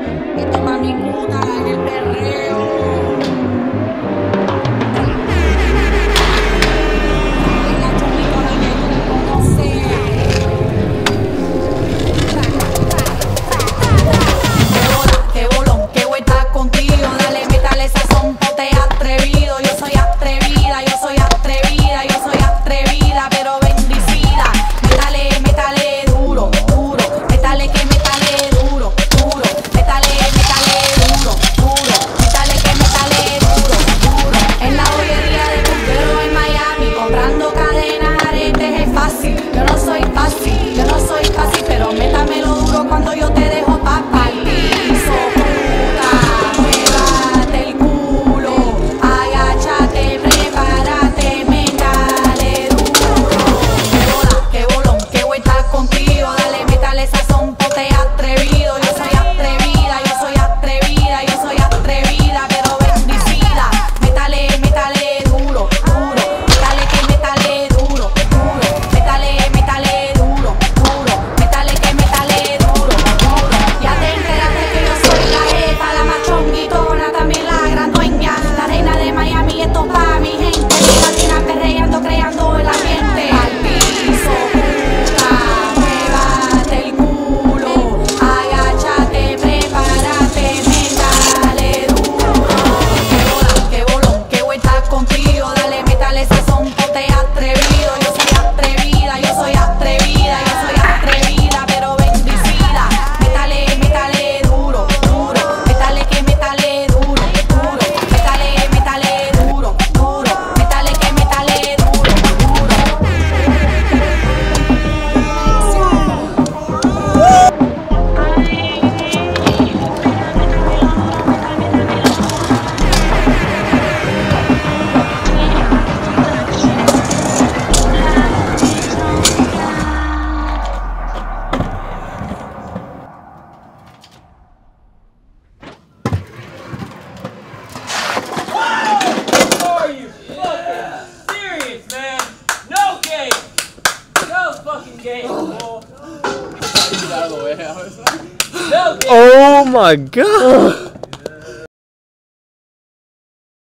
Esto es mami puta en el perreo. En la chomita que tú conoces. Qué bolón, qué vuelta contigo. Dale, métale sazón, ponte atrevido. Yo soy atrevida, yo soy atrevida, yo soy atrevida, pero bendecida. Métale, métale duro, duro. Métale que métale duro, duro. Métale, métale duro, duro. Métale que métale duro, duro. En la bollería de Burguero en Miami, comprando cadenas, aretes es fácil. Yo no soy fácil, yo no soy fácil, pero métamelo duro cuando yo te dejo papá al piso. Puta, muévate el culo, agáchate, prepárate, métale duro. Qué bolón, qué vuelta contigo. Dale, métale sazón, ponte atrevido. Yo soy atrevida, yo soy atrevida, yo soy atrevida, pero bendecida. Métale, métale duro, duro. Métale que métale duro, duro. Métale, métale duro, duro. Métale que métale duro, duro. Ya te enteraste que yo soy la jefa, la más chonguitona, también la gran dueña, la reina de Miami. Esto pa' mi gente latina perreando, creando el ambiente. Al piso, puta, muévate el culo, agáchate, prepárate, métale duro. Qué bolón, qué vuelta contigo. Dale, métale sazón, ponte atrevido. Yo soy atrevida, yo soy atrevida, yo soy atrevida, pero bendecida. Métale, métale duro, duro. Métale que métale duro, duro. Métale, métale duro, duro. Métale que métale duro, Are you fucking serious, man? No game! No fucking game, fool. No game! Oh my god!